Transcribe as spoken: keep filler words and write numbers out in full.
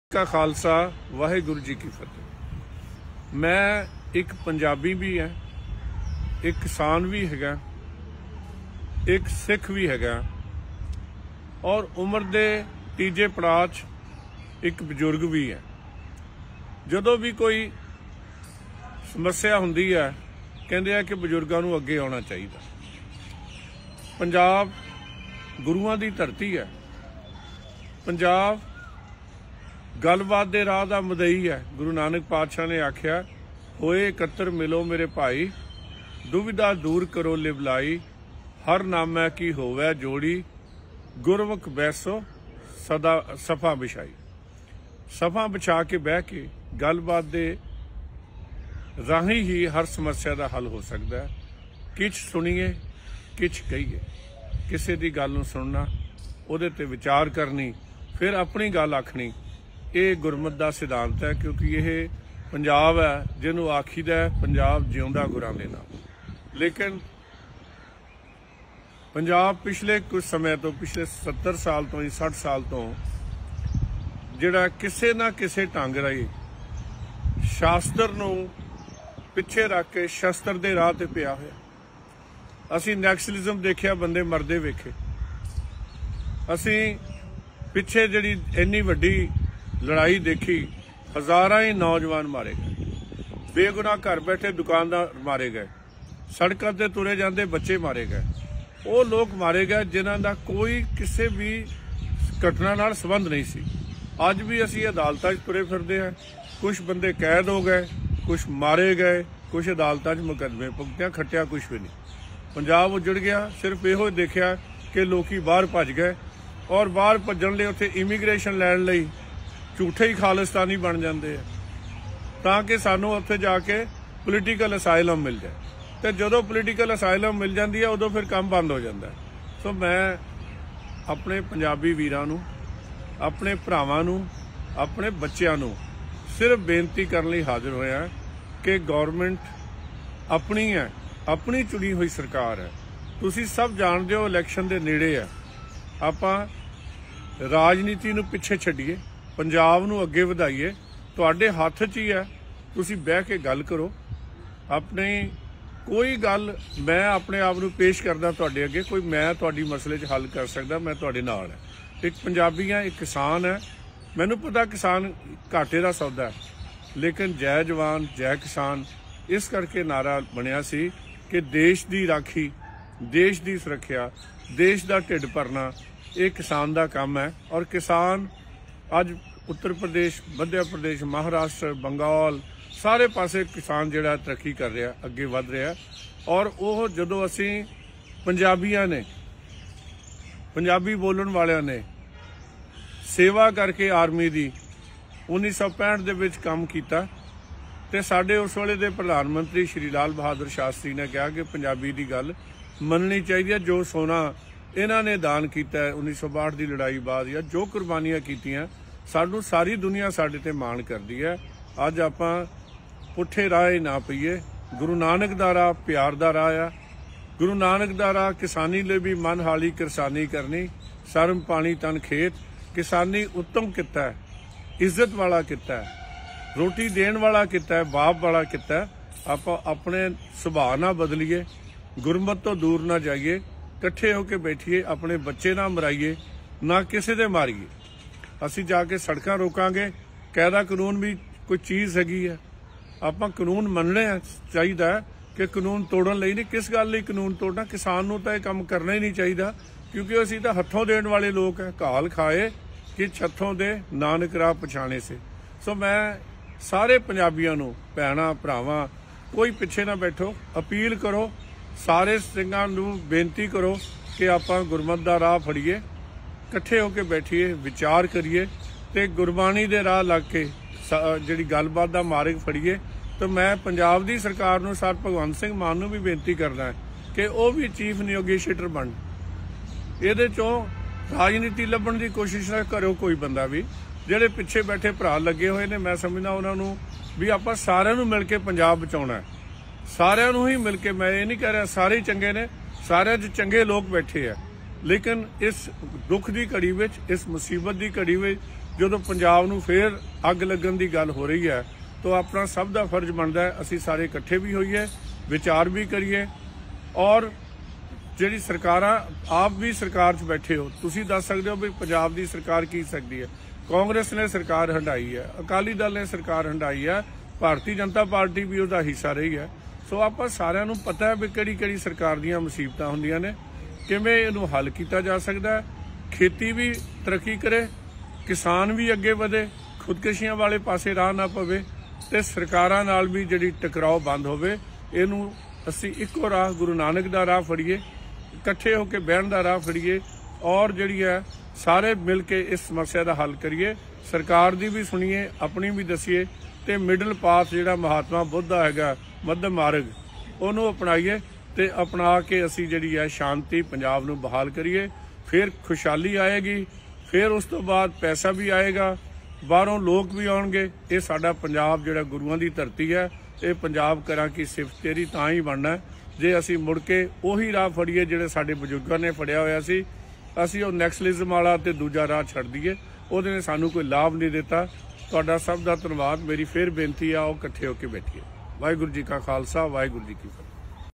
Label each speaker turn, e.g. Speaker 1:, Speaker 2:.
Speaker 1: का खालसा वाहेगुरु जी की फतेह। मैं एक पंजाबी भी है, एक किसान भी है, एक सिख भी है और उम्र के तीजे पड़ाव च एक बजुर्ग भी है। जदों भी कोई समस्या हुंदी है कहते हैं कि बजुर्गों को अगे आना चाहिए। पंजाब गुरुआं दी धरती है। पंजाब गलबात दे राह दा मदई है। गुरु नानक पातशाह ने आख्या, होए एकत्र मिलो मेरे भाई, दुविधा दूर करो लिवलाई, हर नामै की होवै जोड़ी, गुरमुख बैसो सदा सफा बिछाई। सफा बिछा के बह के गलबात दे राही ही हर समस्या का हल हो सकता है। किछ सुनिए किछ कहिए, किसी की गल नूं सुनना, उहदे ते विचार करनी, फिर अपनी गल आखनी, ये गुरमत का सिद्धांत है। क्योंकि यह पंजाब है जिन्होंने आखीदा है पंजाब जिउंदा गुरां दे नाल। लेकिन पंजाब पिछले कुछ समय तो, पिछले सत्तर साल तो ही साठ साल तो जिहड़ा किसी ना किसी ढंग राही शास्त्र नूं पिछे रख के शस्त्र दे राह ते पिया होया। असीं नैक्सलिज्म देखिया, बंदे मरदे वेखे। असीं पिछे जिहड़ी इन्नी वड्डी लड़ाई देखी, हज़ारां ही नौजवान मारे गए, बेगुनाह घर बैठे दुकानदार मारे गए, सड़कों ते तुरे जाते बच्चे मारे गए। वो लोग मारे गए जिन्हां दा कोई किसी भी घटना नाल संबंध नहीं सी। अज भी असीं अदालतां च तुरे फिरदे हैं। कुछ बंदे कैद हो गए, कुछ मारे गए, कुछ अदालतां च मुकदमे भुगतिया, खट्टिया कुछ भी नहीं। पंजाब उजड़ गया। सिर्फ इहो देखिया कि लोग बाहर भज गए और बाहर भजन लई उत्थे इमीग्रेशन लैण लई झूठे ही खालिस्तानी बन जाते हैं ताकि सानू उत्थे जाके पोलीटिकल असाइलम मिल जाए। तो जदों पोलीटिकल असाइलम मिल जाती है उदों फिर काम बंद हो जाता है। सो मैं अपने पंजाबी वीरां नूं, अपने भरावां नूं, अपने बच्चों नूं सिर्फ बेनती करने लई हाजिर होया कि गौरमेंट अपनी है, अपनी चुनी हुई सरकार है। तुसीं सब जानते हो इलैक्शन दे नेड़े है। आपां राजनीति नूं पिछे छड्डीए, पंजाब नूं अगे वधाइए। तुहाडे हत्थ च ही है, तुसीं बह के गल करो। अपनी कोई गल मैं अपने आप नूं पेश करदा तुहाडे अगे, कोई मैं तुहाडी मसले च हल कर सकदा, मैं तुहाडे नाल है। एक पंजाबी है, एक किसान है। मैनूं पता किसान घाटे दा सौदा है, लेकिन जय जवान जय किसान इस करके नारा बनिया सी कि देश की राखी, देश की सुरक्षा, देश का ढिड भरना ये किसान का काम है। और किसान अज उत्तर प्रदेश, मध्य प्रदेश, महाराष्ट्र, बंगाल सारे पासे किसान जिहड़ा तरक्की कर रहा, अगे वध रहा। और वो जदों असीं पंजाबियां ने, पंजाबी बोलण वालियां ने सेवा करके आर्मी दी उन्नीस सौ पैंठ दे विच काम कीता ते साडे उस वेले दे प्रधानमंत्री श्री लाल बहादुर शास्त्री ने कहा कि पंजाबी दी गल मननी चाहिए। जो सोना इन्हां ने दान किया है उन्नीस सौ बाहठ की लड़ाई बाद, या जो कुर्बानियां कीतियां, सानू सारी दुनिया साडे ते माण करदी है। अज आपां पुठे राह ना पईए। गुरु नानक दा राह प्यार दा राह आ। गुरु नानक दा राह किसानी ले भी मन हाली किरसानी करनी, शर्म पानी तन खेत। किसानी उत्तम किता है, इज्जत वाला किता है, रोटी देण वाला किता है, बाप वाला किता है। आपां अपने सुभाਅ ना बदलीए, गुरमत तो दूर ना जाइए, इकट्ठे होकर बैठिए, अपने बच्चे ना मराइए, ना किसी दे मारिए। असीं जाके सड़कां रोकांगे, कायदा कानून भी कोई चीज़ हैगी है। आपां कानून मनने चाहिए कि कानून तोड़न लई नहीं। किस गल लई कानून तोड़ना? किसान नूं तां इह काम करना ही नहीं चाहिए, क्योंकि असीं तां हत्थों देण वाले लोग हैं। घाल खाए कि छत्थों दे नानक राह पछाणे से। सो मैं सारे पंजाबियों नूं, भैणां भरावां, कोई पिछे ना बैठो, अपील करो, सारे सिंघां नूं बेनती करो कि आपां गुरमत दा राह फड़ीए, इकट्ठे होकर बैठिए, विचार करिए ते गुरबाणी दे राह लग के जिहड़ी गलबात दा मार्ग फड़ीए। तो मैं पंजाब दी सरकार नूं, सर भगवंत सिंह मान नूं भी बेनती करदा कि वो भी चीफ निगोशिएटर बन, इहदे चों राजनीति लभण की कोशिश ना करो। कोई बंदा भी जिहड़े पिछे बैठे भरा लगे हुए ने, मैं समझदा उन्हां नूं भी आपां सारिआं नूं मिल के पंजाब बचाउणा है। सारिआं नूं ही मिल के, मैं ये नहीं कह रहा सारे ही चंगे ने, सारिआं च चंगे लोग बैठे है, लेकिन इस दुख की घड़ी विच, इस मुसीबत की घड़ी विच ਜਦੋਂ ਪੰਜਾਬ ਨੂੰ ਫੇਰ ਅੱਗ ਲੱਗਣ ਦੀ ਗੱਲ ਹੋ ਰਹੀ ਹੈ ਤਾਂ ਆਪਣਾ ਸਭ ਦਾ ਫਰਜ਼ ਬਣਦਾ ਹੈ ਅਸੀਂ ਸਾਰੇ ਇਕੱਠੇ ਵੀ ਹੋਈਏ, ਵਿਚਾਰ ਵੀ ਕਰੀਏ। ਔਰ ਜਿਹੜੀ ਸਰਕਾਰਾਂ, ਆਪ ਵੀ ਸਰਕਾਰ 'ਚ ਬੈਠੇ ਹੋ, ਤੁਸੀਂ ਦੱਸ ਸਕਦੇ ਹੋ ਵੀ ਪੰਜਾਬ ਦੀ ਸਰਕਾਰ ਕੀ ਸਕਦੀ ਹੈ। ਕਾਂਗਰਸ ਨੇ ਸਰਕਾਰ ਹੰਢਾਈ ਹੈ, ਅਕਾਲੀ ਦਲ ਨੇ ਸਰਕਾਰ ਹੰਢਾਈ ਹੈ, ਭਾਰਤੀ ਜਨਤਾ ਪਾਰਟੀ ਵੀ ਉਹਦਾ ਹਿੱਸਾ ਰਹੀ ਹੈ। ਸੋ ਆਪਾਂ ਸਾਰਿਆਂ ਨੂੰ ਪਤਾ ਹੈ ਵੀ ਕਿਹੜੀ ਕਿਹੜੀ ਸਰਕਾਰ ਦੀਆਂ ਮੁਸੀਬਤਾਂ ਹੁੰਦੀਆਂ ਨੇ, ਕਿਵੇਂ ਇਹਨੂੰ ਹੱਲ ਕੀਤਾ ਜਾ ਸਕਦਾ ਹੈ। ਖੇਤੀ ਵੀ ਤਰੱਕੀ ਕਰੇ, ਕਿਸਾਨ ਵੀ ਅੱਗੇ ਵਧੇ, ਖੁਦਕੁਸ਼ੀਆਂ ਵਾਲੇ ਪਾਸੇ ਰਾਹ ਨਾ ਪਵੇ ਤੇ ਸਰਕਾਰਾਂ ਨਾਲ ਵੀ ਜਿਹੜੀ ਟਕਰਾਓ ਬੰਦ ਹੋਵੇ। ਇਹਨੂੰ ਅਸੀਂ ਇੱਕੋ ਰਾਹ, ਗੁਰੂ ਨਾਨਕ ਦਾ ਰਾਹ ਫੜੀਏ, ਇਕੱਠੇ ਹੋ ਕੇ ਬਹਿਣ ਦਾ ਰਾਹ ਫੜੀਏ ਔਰ ਜਿਹੜੀ ਹੈ ਸਾਰੇ ਮਿਲ ਕੇ ਇਸ ਸਮੱਸਿਆ ਦਾ ਹੱਲ ਕਰੀਏ। ਸਰਕਾਰ ਦੀ ਵੀ ਸੁਣੀਏ, ਆਪਣੀ ਵੀ ਦਸੀਏ ਤੇ ਮਿਡਲ ਪਾਥ ਜਿਹੜਾ ਮਹਾਤਮਾ ਬੁੱਧ ਦਾ ਹੈਗਾ, ਮੱਧਮ ਮਾਰਗ, ਉਹਨੂੰ ਅਪਣਾਈਏ ਤੇ ਅਪਣਾ ਕੇ ਅਸੀਂ ਜਿਹੜੀ ਹੈ ਸ਼ਾਂਤੀ ਪੰਜਾਬ ਨੂੰ ਬਹਾਲ ਕਰੀਏ। ਫਿਰ ਖੁਸ਼ਹਾਲੀ ਆਏਗੀ, ਫਿਰ ਉਸ ਤੋਂ ਬਾਅਦ ਪੈਸਾ ਵੀ ਆਏਗਾ, ਬਾਹਰੋਂ ਲੋਕ ਵੀ ਆਉਣਗੇ। ਇਹ ਸਾਡਾ ਪੰਜਾਬ ਜਿਹੜਾ ਗੁਰੂਆਂ ਦੀ ਧਰਤੀ ਹੈ, ਇਹ ਪੰਜਾਬ ਕਰਾਂ ਕੀ ਸਿਫਤ ਤੇਰੀ ਤਾਂ ਹੀ ਬਣਨਾ ਜੇ ਅਸੀਂ ਮੁੜ ਕੇ ਉਹੀ ਰਾਹ ਫੜੀਏ ਜਿਹੜੇ ਸਾਡੇ ਬਜ਼ੁਰਗਾਂ ਨੇ ਫੜਿਆ ਹੋਇਆ ਸੀ। ਅਸੀਂ ਉਹ ਨੈਕਸਲਿਜ਼ਮ ਵਾਲਾ ਤੇ ਦੂਜਾ ਰਾਹ ਛੱਡ ਦਈਏ, ਉਹਦੇ ਨੇ ਸਾਨੂੰ ਕੋਈ ਲਾਭ ਨਹੀਂ ਦਿੱਤਾ। ਤੁਹਾਡਾ ਸਭ ਦਾ ਧੰਨਵਾਦ। ਮੇਰੀ ਫਿਰ ਬੇਨਤੀ ਆ, ਉਹ ਇਕੱਠੇ ਹੋ ਕੇ ਬੈਠੀਏ। ਵਾਹਿਗੁਰੂ ਜੀ ਕਾ ਖਾਲਸਾ, ਵਾਹਿਗੁਰੂ ਜੀ ਕੀ ਫਤਿਹ।